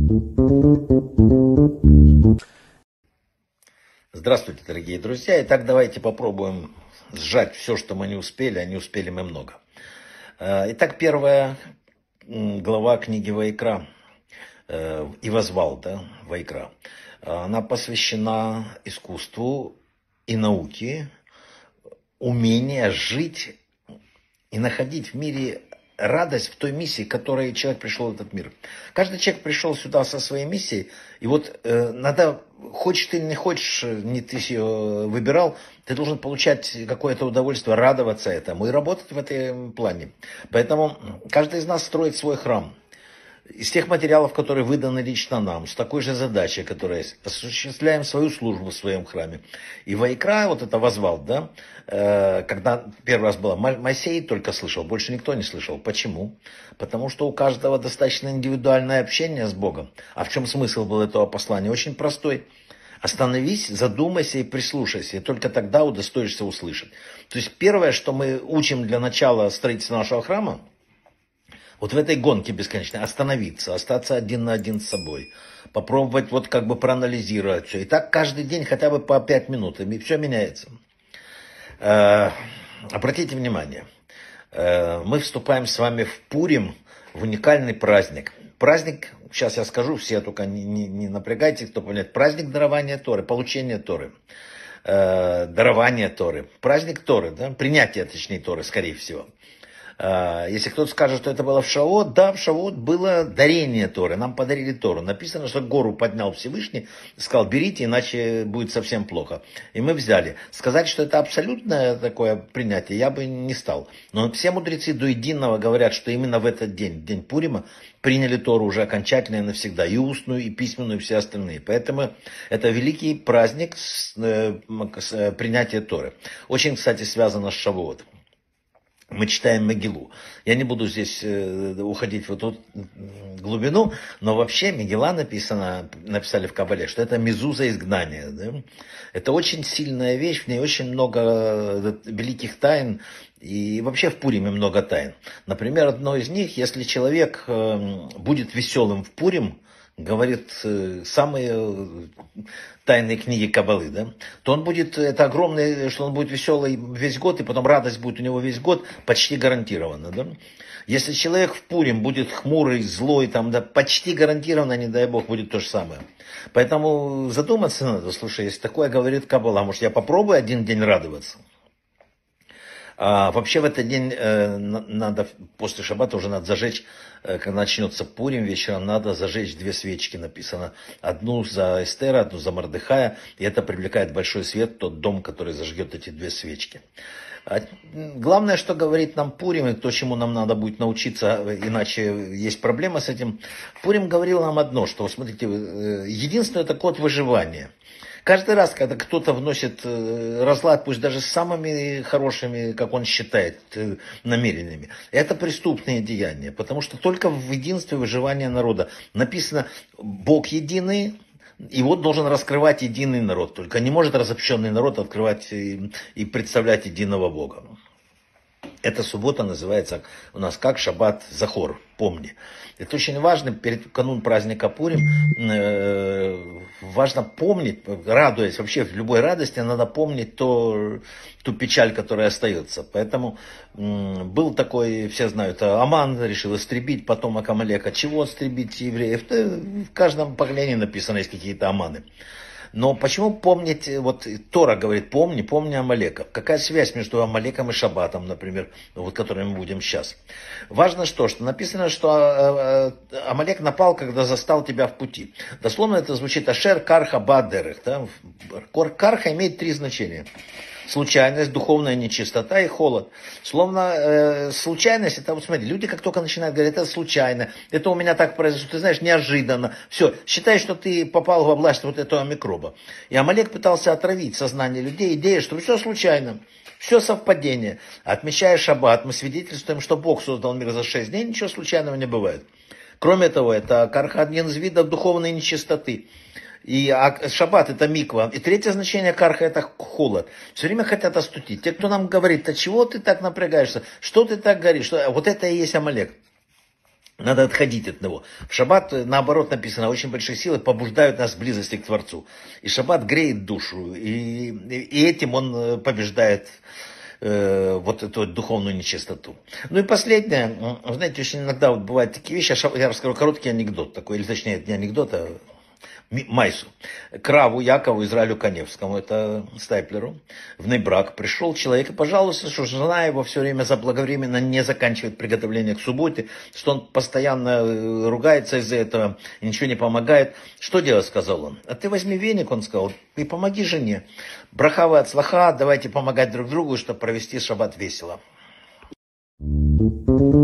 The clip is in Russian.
Здравствуйте, дорогие друзья. Итак, давайте попробуем сжать все, что мы не успели, а не успели мы много. Итак, первая глава книги Ваикра, и возвал, да, Ваикра, она посвящена искусству и науке, умение жить и находить в мире радость в той миссии, к которой человек пришел в этот мир. Каждый человек пришел сюда со своей миссией, и вот надо, хочешь ты или не хочешь, не ты ее выбирал, ты должен получать какое-то удовольствие, радоваться этому и работать в этом плане. Поэтому каждый из нас строит свой храм. Из тех материалов, которые выданы лично нам, с такой же задачей, которая есть, осуществляем свою службу в своем храме. И Ваикра, вот это возвал, да, когда первый раз было, Моисей только слышал, больше никто не слышал. Почему? Потому что у каждого достаточно индивидуальное общение с Богом. А в чем смысл был этого послания? Очень простой. Остановись, задумайся и прислушайся, и только тогда удостоишься услышать. То есть первое, что мы учим для начала строительства нашего храма, вот в этой гонке бесконечной остановиться, остаться один на один с собой, попробовать вот как бы проанализировать все. И так каждый день хотя бы по 5 минут, и все меняется. Обратите внимание, мы вступаем с вами в Пурим, в уникальный праздник. Праздник, сейчас я скажу, все только не напрягайтесь, кто понять. Праздник дарования Торы, получения Торы, дарования Торы, праздник Торы, да? Принятие, точнее, Торы, скорее всего. Если кто-то скажет, что это было в Шавуот, да, в Шавуот было дарение Торы, нам подарили Тору. Написано, что гору поднял Всевышний, сказал, берите, иначе будет совсем плохо. И мы взяли. Сказать, что это абсолютное такое принятие, я бы не стал. Но все мудрецы до единого говорят, что именно в этот день, день Пурима, приняли Тору уже окончательно и навсегда, и устную, и письменную, и все остальные. Поэтому это великий праздник с принятия Торы. Очень, кстати, связано с Шавуотом. Мы читаем Мегилу. Я не буду здесь уходить в эту глубину, но вообще Мегила написали в Кабале, что это мезуза изгнания. Да? Это очень сильная вещь, в ней очень много великих тайн, и вообще в Пуриме много тайн. Например, одно из них, если человек будет веселым в Пурим, говорит самые тайные книги Кабалы, да, то он будет, это огромное, что он будет веселый весь год, и потом радость будет у него весь год, почти гарантированно, да. Если человек в Пурим будет хмурый, злой, там, да, почти гарантированно, не дай бог, будет то же самое. Поэтому задуматься надо, слушай, если такое говорит Кабала, может я попробую один день радоваться? Вообще в этот день надо, после шаббата уже надо зажечь, когда начнется Пурим, вечером надо зажечь 2 свечки, написано. Одну за Эстера, одну за Мордехая, и это привлекает большой свет в тот дом, который зажгет эти 2 свечки. Главное, что говорит нам Пурим, и то, чему нам надо будет научиться, иначе есть проблема с этим. Пурим говорил нам одно, что, смотрите, единственное это код выживания. Каждый раз, когда кто-то вносит разлад, пусть даже с самыми хорошими, как он считает, намерениями, это преступные деяния, потому что только в единстве выживания народа написано «Бог единый», и вот должен раскрывать единый народ, только не может разобщенный народ открывать и представлять единого Бога. Эта суббота называется у нас как Шаббат Захор, помни. Это очень важно, перед канун праздника Пурим, важно помнить, радуясь, вообще в любой радости надо помнить ту печаль, которая остается. Поэтому был такой, все знают, Аман решил истребить потомок Амалека. Чего истребить евреев? В каждом поколении написано, есть какие-то Аманы. Но почему помнить, вот Тора говорит, помни Амалека. Какая связь между Амалеком и Шаббатом, например, вот, который мы будем сейчас? Важно что написано, что Амалек напал, когда застал тебя в пути. Дословно это звучит Ашер, Карха, Бадерех. Да? Карха имеет 3 значения. Случайность, духовная нечистота и холод. Словно случайность, это вот смотри, люди как только начинают говорить, это случайно, это у меня так произошло, ты знаешь, неожиданно. Все, считай, что ты попал в власть вот этого микроба. И Амалек пытался отравить сознание людей, идея, что все случайно, все совпадение. Отмечая шаббат, мы свидетельствуем, что Бог создал мир за 6 дней, ничего случайного не бывает. Кроме того, это карха один из видов духовной нечистоты. И шаббат это миква. И 3 значение карха это холод. Все время хотят остудить. Те, кто нам говорит, а чего ты так напрягаешься? Что ты так говоришь? Вот это и есть Амалек. Надо отходить от него. В шаббат, наоборот, написано, очень большие силы побуждают нас к близости к Творцу. И шаббат греет душу. И этим он побеждает вот эту духовную нечистоту. Ну и последнее. Вы знаете, очень иногда вот бывают такие вещи. Я расскажу короткий анекдот такой. Или точнее, не анекдот, а Майсу. Краву Якову Израилю Каневскому, это Стайплеру, в Нейбрак пришел человек и пожаловался, что жена его все время заблаговременно не заканчивает приготовление к субботе, что он постоянно ругается из-за этого, ничего не помогает. Что делать, сказал он. А ты возьми веник, он сказал, и помоги жене. Брахава от слаха, давайте помогать друг другу, чтобы провести шаббат весело.